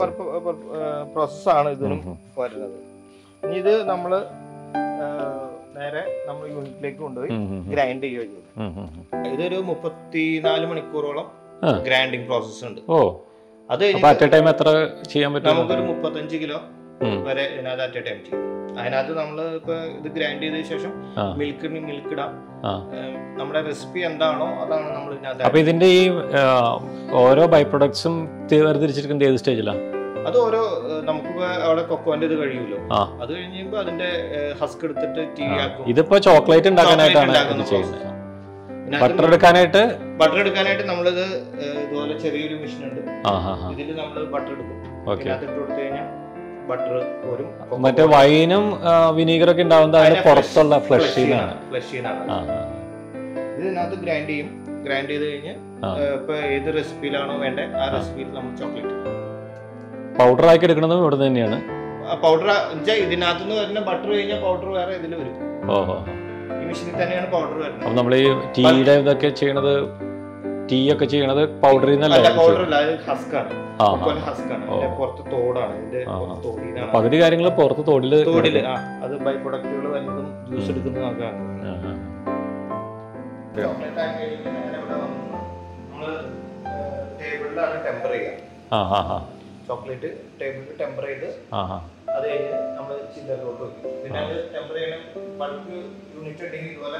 പ്രോസസ്സാണ് ഇതിനും വരുന്നത്. ഇനി ഇത് നമ്മള് നേരെ നമ്മൾ യൂണിറ്റിലേക്ക് കൊണ്ടുപോയി ഗ്രൈൻഡ് ചെയ്യുക. ഇതൊരു 34 മണിക്കൂറോളം ഗ്രൈൻഡിങ് പ്രോസസ് ഉണ്ട്. അത് എത്ര ചെയ്യാൻ പറ്റും? നമുക്കൊരു 35 കിലോ വരെ ഇതിനകത്ത് അറ്റ് എ ടൈം ചെയ്യും. അതിനകത്ത് നമ്മൾ ഇപ്പൊ ഇത് ഗ്രൈൻഡ് ചെയ്ത ശേഷം മിൽക്ക് ഇടാം. നമ്മുടെ റെസിപ്പി എന്താണോ അതാണ് നമ്മൾ ഇതിനകത്ത്. അപ്പൊ ഇതിന്റെ ഈ ഓരോ ബൈ പ്രൊഡക്ട്സും വേർതിരിച്ചിരിക്കുന്നത് ഏത് സ്റ്റേജിലാണ്? അത് ഓരോ നമുക്കിപ്പോ അവിടെ കൊക്കോന്റെ ഇത് കഴിയുമല്ലോ, അത് കഴിഞ്ഞപ്പോ അതിന്റെ ഹസ്ക് എടുത്തിട്ട് ടീ ആക്കും. ഇതിപ്പോ ചോക്ലേറ്റ് ഉണ്ടാക്കാനായിട്ടാണ് ബട്ടർ എടുക്കാനായിട്ട് നമ്മളിത് ഇതുപോലെ ചെറിയൊരു മെഷീൻ ഉണ്ട്. ഇതിൽ നമ്മൾ ബട്ടർ എടുക്കും. ഇതിനകത്ത് ഇട്ട് കൊടുത്തു കഴിഞ്ഞാൽ ബട്ടർ പോരും. മറ്റേ വൈനും വിനീഗറൊക്കെ ഉണ്ടാവുന്നത് പുറത്തുള്ള ഫ്ലഷീനാണ്. ഇതിനകത്ത് ഗ്രൈൻഡ് ചെയ്യും. ഗ്രൈൻഡ് ചെയ്ത് കഴിഞ്ഞ് ഇപ്പൊ ഏത് റെസിപ്പിയിലാണോ വേണ്ടത് ആ റെസിപ്പിയിൽ നമ്മൾ ചോക്ലേറ്റ് പൗഡർ ആക്കി എടുക്കുന്നത് ഇവിടെ തന്നെയാണ്. പൗഡർ ഇതിനകത്തുനിന്ന് വരുന്ന ബട്ടർ കഴിഞ്ഞാൽ പൗഡർ വേറെ ഇതിൽ വരും. ഈ മെഷീനിൽ തന്നെയാണ് പൗഡർ വരുന്നത്. അപ്പൊ നമ്മൾ ഈ ടീയുടെ ഇതൊക്കെ ചെയ്യണത്, ടീ ഒക്കെ ചെയ്യണത് പൗഡറിൽ നിന്നല്ല? പൗഡറല്ല, അത് ഹസ്കാണ്. പുറത്ത് തോടാണ്. പകുതി കാര്യങ്ങൾ പുറത്ത് തോടില് അത് ബൈ പ്രൊഡക്റ്റുകൾ വരുന്നതും ജ്യൂസ് എടുക്കുന്നതും ഒക്കെ ആണ്. ചോക്ലേറ്റ് ആയി കഴിഞ്ഞാൽ നമ്മള് ടേബിളിലാണ് ടെമ്പർ ചെയ്യുക. ചോക്ലേറ്റ് ടേബിളിൽ ടെമ്പർ ചെയ്ത് അത് കഴിഞ്ഞ് നമ്മൾ ചില്ലറിലോട്ട് വെക്കും. പിന്നെ അത് ടെമ്പർ ചെയ്യണം. ബൾക്ക് യൂണിറ്റ് ഉണ്ടെങ്കിൽ ഇതുപോലെ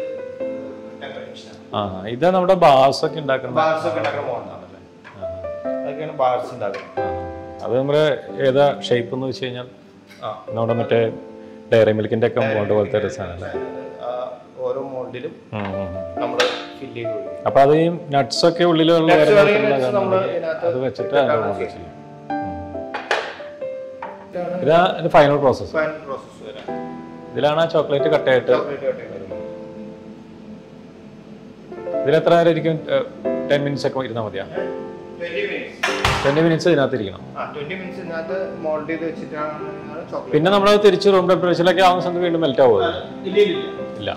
ഇത് നമ്മുടെ ബാർസ് ഒക്കെ ഉണ്ടാക്കുന്ന മോഡലാണല്ലേ. അതൊക്കെയാണ് ബാർസ് ഉണ്ടാക്കുന്നത്. അത് നമ്മുടെ ഏതാ ഷേപ്പ് എന്ന് വെച്ച് കഴിഞ്ഞാൽ നമ്മുടെ മറ്റേ ഡയറി മിൽക്കിന്റെ ഒക്കെ മോൾഡ് പോലത്തെ ഒരു സാധനം. ഓരോ മോൾഡിലും നമ്മൾ ഫില്ല് ചെയ്ത് കൊടുക്കും. അപ്പൊ അത് ഈ നട്ട്സ് ഒക്കെ ഉള്ളിലുള്ള അത് വെച്ചിട്ട് ഇതാ ഫൈനൽ പ്രോസസ്. ഇതിലാണ് ചോക്ലേറ്റ് കട്ടയായിട്ട്. ഇതിലെത്ര നേരം ഇരിക്കും? 10 മിനിറ്റ്സ് ഒക്കെ ഇരുന്നാൽ മതിയാ? 20 മിനിറ്റ്സ് ഇതിനകത്ത് ഇരിക്കണം. പിന്നെ നമ്മൾ തിരിച്ച് റൂം ടെമ്പറേച്ചറിലൊക്കെ ആവുന്ന സമയത്ത് വീണ്ടും മെൽറ്റ് ആവുമോ? ഇല്ല.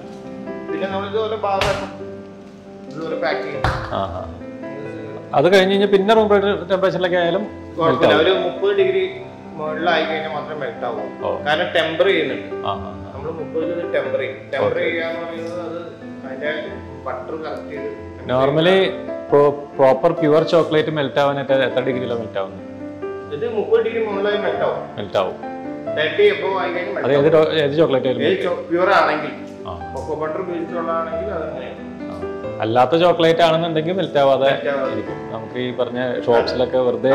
അത് കഴിഞ്ഞ് കഴിഞ്ഞാൽ പിന്നെ റൂം ടെമ്പറേച്ചറിലൊക്കെ ആയാലും 30 ഡിഗ്രി മുകളിലായി കഴിഞ്ഞാൽ മാത്രമേ മെൽറ്റ് ആവൂ. കാരണം ടെമ്പർ ചെയ്യുന്നുണ്ട്. നമ്മൾ 30 ടെമ്പർ ചെയ്യും. ടെമ്പർ ചെയ്യാന്ന് പറയുന്നത് അത് അതിന്റെ ബട്ടർ കറക്റ്റ് ചെയ്ത്. Normally proper pure chocolate melt ആവാനായിട്ട് എത്ര ഡിഗ്രിയിലാണ് മെൽറ്റ് ആവുന്നത്? ഇത് 30 ഡിഗ്രി മുകളിലായി മെൽറ്റ് ആവും. 30 എബോവ് ആയി കഴിഞ്ഞാൽ അത് ഏത് ചോക്ലേറ്റ് പ്യുവർ ആണെങ്കിൽ, കൊക്കോ ബട്ടർ ഉപയോഗിച്ചിട്ടുള്ളതാണെങ്കിൽ അതങ്ങനെ. അല്ലാത്ത ചോക്ലേറ്റ് ആണെന്നുണ്ടെങ്കിൽ മെൽറ്റ് ആവാതെ ഇരിക്കും. നമുക്ക് ഈ പറഞ്ഞ ഷോപ്സിലൊക്കെ വെറുതെ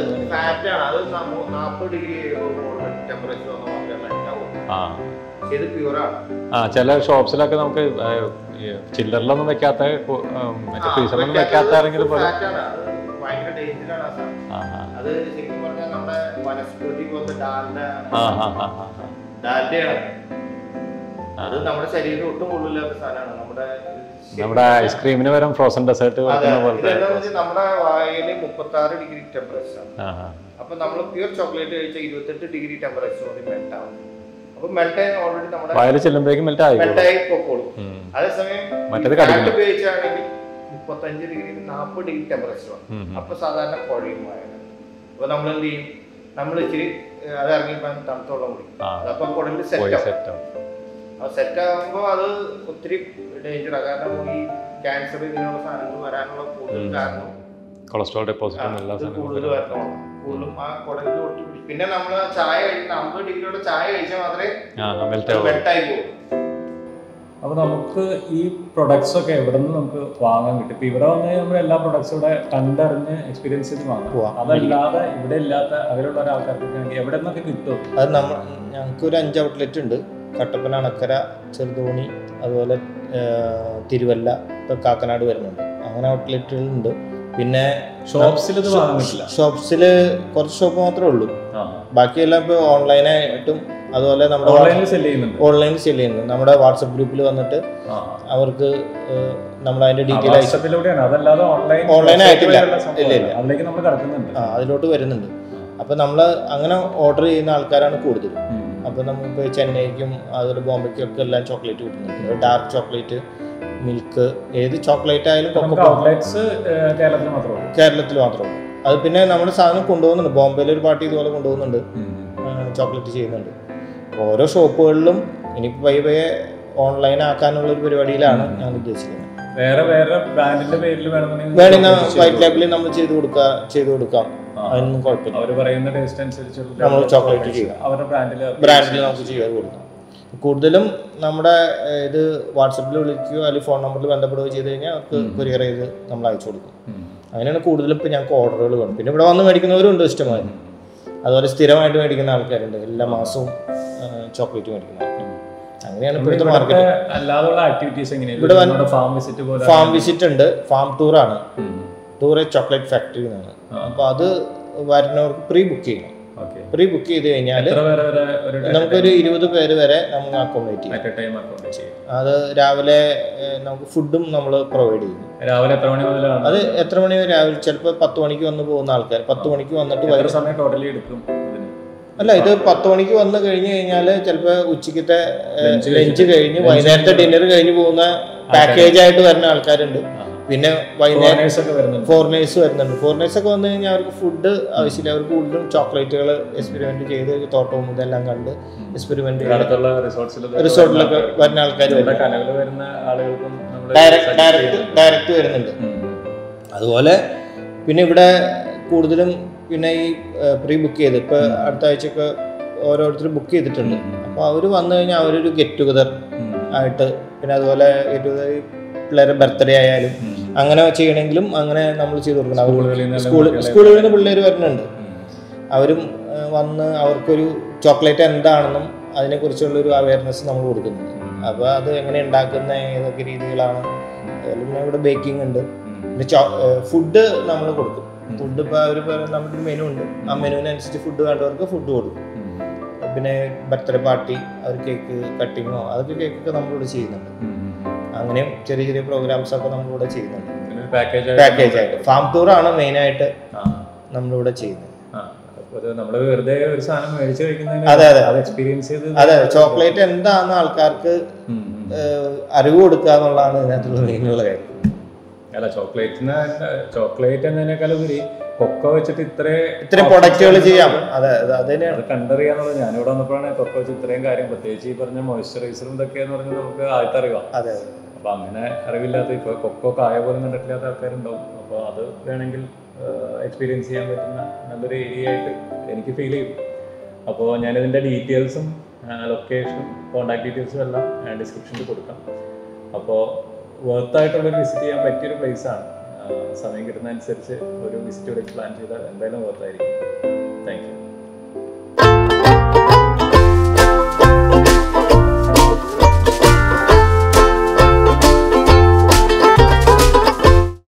ചില ഷോപ്സിലൊക്കെ നമുക്ക് ചില്ലറിലൊന്നും വെക്കാത്ത, മറ്റേ ഫ്രീസറിലൊന്നും വെക്കാത്ത ആരെങ്കിലും അത് നമ്മുടെ ശരീരം ഒട്ടും കൊള്ളില്ലാത്ത സാധനമാണ്. നമ്മുടെ ഐസ്ക്രീമിന് വരും ഫ്രോസൺ ഡെസേർട്ട് നമ്മുടെ വായിൽ 36 ഡിഗ്രി ടെമ്പറേച്ചർ. അപ്പൊ നമ്മൾ പ്യൂർ ചോക്ലേറ്റ് കഴിച്ചാൽ 28 ഡിഗ്രി ടെമ്പറേച്ചർ മെൽറ്റ് ആവും. അപ്പൊ മെൽറ്റ് ആയി ഓൾറെഡി നമ്മുടെ വായിൽ ചെല്ലുമ്പോഴേക്കും മെൽറ്റ് ആയി പൊക്കോളും. അതേസമയം ഉപയോഗിച്ചാണെങ്കിൽ 35 ഡിഗ്രി 40 ഡിഗ്രി ടെമ്പറേച്ചർ. അപ്പൊ സാധാരണ കുഴയും വായ. അപ്പൊ നമ്മൾ എന്ത് ചെയ്യും? നമ്മൾ ഇച്ചിരി അത് ഇറങ്ങിയപ്പോ തണുത്തോളം കുടിക്കും. അതപ്പോ കുടലിൽ സെറ്റ് ആവും. സെറ്റ് ആകുമ്പോൾ അത് ഒത്തിരി ഡേഞ്ചറാണ്. കാരണം ഈ ക്യാൻസർ ഇതിനുള്ള സാധനങ്ങൾ വരാനുള്ള കൂടുതൽ കാരണം കൊളസ്ട്രോൾ ഡെപ്പോസിറ്റ് കൂടുതൽ വരണം. കൂടുതലും ആ കുടലിൽ ഒട്ടി. പിന്നെ നമ്മൾ ചായ കഴിക്കുന്ന 50 ഡിഗ്രിയുടെ ചായ കഴിച്ചാൽ മാത്രമേ മെൽറ്റായി പോകും. അപ്പോൾ നമുക്ക് ഈ പ്രൊഡക്ട്സ് ഒക്കെ എവിടെ നിന്ന് നമുക്ക് വാങ്ങാൻ കിട്ടും? ഇപ്പൊ ഇവിടെ വന്ന് നമ്മൾ എല്ലാ പ്രൊഡക്ട്സും ഇവിടെ കണ്ടറിഞ്ഞ് എക്സ്പീരിയൻസ് ചെയ്ത് വാങ്ങാം. അതല്ലാതെ ഇവിടെ ഇല്ലാത്ത അതിലുള്ള ഒരാൾക്കാർക്ക് എവിടെ നിന്നൊക്കെ കിട്ടും? അത് ഞങ്ങൾക്ക് ഒരു 5 ഔട്ട്ലെറ്റ് ഉണ്ട്. കട്ടപ്പന, അണക്കര, ചെറുതോണി, അതുപോലെ തിരുവല്ല, ഇപ്പോൾ കാക്കനാട് വരുന്നുണ്ട്. അങ്ങനെ ഔട്ട്ലെറ്റുകളുണ്ട്. പിന്നെ ഷോപ്സിൽ കുറച്ച് ഷോപ്പ് മാത്രമേ ഉള്ളൂ. ബാക്കിയെല്ലാം ഇപ്പോൾ ഓൺലൈനായിട്ടും അതുപോലെ നമ്മുടെ ഓൺലൈനിൽ സെല് ചെയ്യുന്നു. നമ്മുടെ വാട്സപ്പ് ഗ്രൂപ്പിൽ വന്നിട്ട് അവർക്ക് നമ്മൾ അതിന്റെ ഡീറ്റെയിൽ ഓൺലൈൻ ആയിട്ടില്ല, അതിലോട്ട് വരുന്നുണ്ട്. അപ്പം നമ്മൾ അങ്ങനെ ഓർഡർ ചെയ്യുന്ന ആൾക്കാരാണ് കൂടുതലും. അപ്പോൾ നമുക്ക് ചെന്നൈക്കും അതുപോലെ ബോംബെക്കും ഒക്കെ എല്ലാം ചോക്ലേറ്റ് കിട്ടുന്നുണ്ട്. ഡാർക്ക് ചോക്ലേറ്റ്, മിൽക്ക്, ഏത് ചോക്ലേറ്റ് ആയാലും കേരളത്തിൽ മാത്രമേ ഉള്ളൂ. അത് പിന്നെ നമ്മുടെ സാധനം കൊണ്ടുപോകുന്നുണ്ട്. ബോംബെയിൽ ഒരു പാർട്ടി ഇതുപോലെ കൊണ്ടുപോകുന്നുണ്ട്, ചോക്ലേറ്റ് ചെയ്യുന്നുണ്ട്. ഓരോ ഷോപ്പുകളിലും ഇനിയിപ്പോൾ പയ്യെ ഓൺലൈൻ ആക്കാനുള്ള ഒരു പരിപാടിയിലാണ് ഞാൻ ഉദ്ദേശിക്കുന്നത്. വേറെ ബ്രാൻഡിന്റെ പേരിൽ വേണമെങ്കിൽ വൈറ്റ് ലേബിളിൽ നമ്മൾ ചെയ്ത് കൊടുക്കാം, അതിനൊന്നും കുഴപ്പമില്ല. അവർ പറയുന്ന ടേസ്റ്റ് അനുസരിച്ചുള്ള നമ്മൾ ചോക്ലേറ്റ് ചെയ്യാം, അവരുടെ ബ്രാൻഡിൽ നമുക്ക് ചെയ്ത് കൊടുക്കാം. കൂടുതലും നമ്മുടെ ഇത് വാട്സപ്പിൽ വിളിക്കുകയോ അല്ലെങ്കിൽ ഫോൺ നമ്പറിൽ ബന്ധപ്പെടുകയോ ചെയ്ത് കഴിഞ്ഞാൽ അവർക്ക് കൊറിയർ ചെയ്ത് നമ്മൾ അയച്ചു കൊടുക്കും. അങ്ങനെയാണ് കൂടുതലും ഇപ്പോൾ ഞങ്ങൾക്ക് ഓർഡറുകൾ വേണം. പിന്നെ ഇവിടെ വന്ന് മേടിക്കുന്നവരുണ്ട് ഇഷ്ടമായി. അതുപോലെ സ്ഥിരമായിട്ട് മേടിക്കുന്ന ആൾക്കാരുണ്ട്, എല്ലാ മാസവും ചോക്ലേറ്റ് മേടിക്കുന്ന. അങ്ങനെയാണ് ഇപ്പോഴത്തെ മാർക്കറ്റ്. അല്ലാതുള്ള ആക്ടിവിറ്റീസ് ഇവിടെ ഫാം വിസിറ്റ് ഉണ്ട്, ഫാം ടൂറാണ്. ടൂർ ചോക്ലേറ്റ് ഫാക്ടറി എന്നാണ്. അപ്പോൾ അത് വരുന്നവർക്ക് പ്രീ ബുക്ക് ചെയ്യണം. പ്രീ ബുക്ക് ചെയ്ത് കഴിഞ്ഞാൽ നമുക്കൊരു 20 പേര് വരെ നമുക്ക് അക്കോമഡേറ്റ് ചെയ്യാം. അത് രാവിലെ നമുക്ക് ഫുഡും നമ്മൾ പ്രൊവൈഡ് ചെയ്യും. രാവിലെ എത്ര മണി മുതലാണ്? അത് എത്ര മണി രാവിലെ ചിലപ്പോൾ 10 മണിക്ക് വന്ന് പോകുന്ന ആൾക്കാർ 10 മണിക്ക് വന്നിട്ട് അല്ല, ഇത് 10 മണിക്ക് വന്ന് കഴിഞ്ഞ് കഴിഞ്ഞാൽ ചിലപ്പോൾ ഉച്ചക്കത്തെ ലഞ്ച് കഴിഞ്ഞ് വൈകുന്നേരത്തെ ഡിന്നർ കഴിഞ്ഞ് പോകുന്ന പാക്കേജ് ആയിട്ട് വരുന്ന ആൾക്കാരുണ്ട്. പിന്നെ വൈകുന്നേരം ഫോറിനേഴ്സ് വരുന്നുണ്ട്. ഫോറിനേഴ്സൊക്കെ വന്നു കഴിഞ്ഞാൽ അവർക്ക് ഫുഡ് ആവശ്യമില്ല. അവർക്ക് കൂടുതലും ചോക്ലേറ്റുകൾ എക്സ്പെരിമെന്റ് ചെയ്ത് തോട്ടവും ഇതെല്ലാം കണ്ട് എക്സ്പെരിമെന്റ് റിസോർട്ടിലൊക്കെ വരുന്ന ആൾക്കാർ ഡയറക്റ്റ് വരുന്നുണ്ട്. അതുപോലെ പിന്നെ ഇവിടെ കൂടുതലും പിന്നെ ഈ പ്രീ ബുക്ക് ചെയ്ത് ഇപ്പോൾ അടുത്ത ആഴ്ചയൊക്കെ ഓരോരുത്തർ ബുക്ക് ചെയ്തിട്ടുണ്ട്. അപ്പോൾ അവർ വന്നു കഴിഞ്ഞാൽ അവരൊരു ഗെറ്റ് ടുഗദർ ആയിട്ട്, പിന്നെ അതുപോലെ ഗെറ്റ് ടുഗദർ പിള്ളേരുടെ ബർത്ത്ഡേ ആയാലും അങ്ങനെ ചെയ്യണമെങ്കിലും അങ്ങനെ നമ്മൾ ചെയ്ത് കൊടുക്കണം. സ്കൂളുകളിൽ നിന്ന് പിള്ളേർ വരുന്നുണ്ട്. അവരും വന്ന് അവർക്കൊരു ചോക്ലേറ്റ് എന്താണെന്നും അതിനെക്കുറിച്ചുള്ളൊരു അവയർനെസ് നമ്മൾ കൊടുക്കുന്നുണ്ട്. അപ്പോൾ അത് എങ്ങനെ ഉണ്ടാക്കുന്ന ഏതൊക്കെ രീതികളാണ്. പിന്നെ ഇവിടെ ബേക്കിംഗ് ഉണ്ട്. പിന്നെ ഫുഡ് നമ്മൾ കൊടുക്കും. ഫുഡ് ഇപ്പോൾ അവർ നമ്മുടെ മെനു ഉണ്ട്, ആ മെനുവിനനുസരിച്ച് ഫുഡ് വേണ്ടവർക്ക് ഫുഡ് കൊടുക്കും. പിന്നെ ബർത്ത്ഡേ പാർട്ടി, അവർ കേക്ക് കട്ടിങ്ങോ അതൊക്കെ കേക്കൊക്കെ നമ്മളിവിടെ ചെയ്യുന്നുണ്ട്. അങ്ങനെയും ചെറിയ ചെറിയ പ്രോഗ്രാംസ് ഒക്കെ നമ്മളിവിടെ ചെയ്യുന്നുണ്ട്. പാക്കേജ് ആയിട്ട് ഫാം ടൂറാണ് മെയിനായിട്ട് നമ്മളിവിടെ ചെയ്യുന്നത്. അതെ, ചോക്ലേറ്റ് എന്താണെന്ന് ആൾക്കാർക്ക് അറിവ് കൊടുക്കുക എന്നുള്ളതാണ് ഇതിനകത്തുള്ള മെയിനുള്ള കാര്യം. അല്ല, ചോക്ലേറ്റ് എന്നതിനേക്കാളുപരി കൊക്കോ വെച്ചിട്ട് ഇത്രയും പ്രൊഡക്റ്റുകൾ ചെയ്യാം. അത് കണ്ടറിയാന്നുള്ളത്. ഞാനിവിടെ വന്നപ്പോഴാണ് കൊക്കോ വെച്ച് ഇത്രയും കാര്യം, പ്രത്യേകിച്ച് ഈ പറഞ്ഞ മോയ്സ്ചറൈസറും ഇതൊക്കെയെന്ന് പറഞ്ഞാൽ നമുക്ക് ആദ്യത്തെ അറിവാം. അപ്പോൾ അങ്ങനെ അറിവില്ലാത്ത, ഇപ്പോൾ കൊക്കോ കായ പോലും കണ്ടിട്ടില്ലാത്ത ആൾക്കാരുണ്ടാവും. അപ്പോൾ അത് വേണമെങ്കിൽ എക്സ്പീരിയൻസ് ചെയ്യാൻ പറ്റുന്ന നല്ലൊരു ഏരിയ ആയിട്ട് എനിക്ക് ഫീൽ ചെയ്യും. അപ്പോൾ ഞാനിതിൻ്റെ ഡീറ്റെയിൽസും ലൊക്കേഷനും കോൺടാക്ട് ഡീറ്റെയിൽസും എല്ലാം ഡിസ്ക്രിപ്ഷനിൽ കൊടുക്കാം. അപ്പോൾ വർത്തായിട്ടുള്ളൊരു വിസിറ്റ് ചെയ്യാൻ പറ്റിയൊരു പ്ലേസാണ്. സമയം കിട്ടുന്നതനുസരിച്ച് ഒരു വിസിറ്റ് ഇവിടെ പ്ലാൻ ചെയ്താൽ എന്തായാലും വർത്തായിരിക്കും. Thank you.